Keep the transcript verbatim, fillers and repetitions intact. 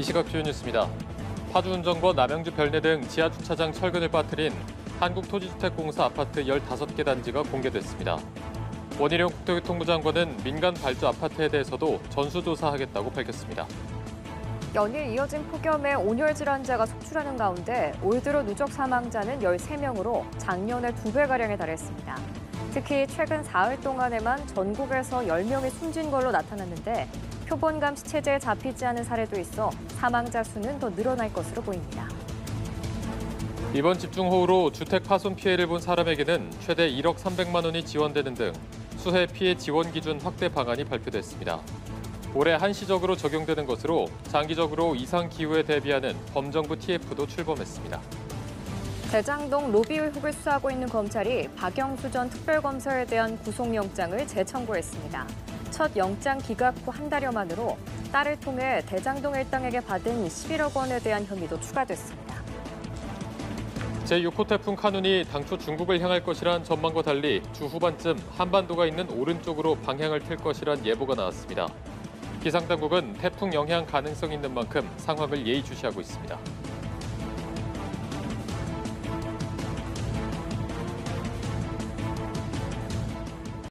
이 시각 주요 뉴스입니다. 파주운정과 남양주 별내 등 지하주차장 철근을 빠뜨린 한국토지주택공사 아파트 열다섯 개 단지가 공개됐습니다. 원희룡 국토교통부 장관은 민간 발주 아파트에 대해서도 전수조사하겠다고 밝혔습니다. 연일 이어진 폭염에 온열 질환자가 속출하는 가운데 올 들어 누적 사망자는 열세 명으로 작년의 두 배가량에 달했습니다. 특히 최근 사흘 동안에만 전국에서 열 명이 숨진 걸로 나타났는데 표본 감시 체제에 잡히지 않은 사례도 있어 사망자 수는 더 늘어날 것으로 보입니다. 이번 집중호우로 주택 파손 피해를 본 사람에게는 최대 일억 삼백만 원이 지원되는 등 수해 피해 지원 기준 확대 방안이 발표됐습니다. 올해 한시적으로 적용되는 것으로 장기적으로 이상 기후에 대비하는 범정부 티에프도 출범했습니다. 대장동 로비 의혹을 수사하고 있는 검찰이 박영수 전 특별검사에 대한 구속영장을 재청구했습니다. 첫 영장 기각 후 한 달여 만으로 딸을 통해 대장동 일당에게 받은 십일억 원에 대한 혐의도 추가됐습니다. 제육 호 태풍 카눈이 당초 중국을 향할 것이란 전망과 달리 주 후반쯤 한반도가 있는 오른쪽으로 방향을 틀 것이란 예보가 나왔습니다. 기상당국은 태풍 영향 가능성이 있는 만큼 상황을 예의주시하고 있습니다.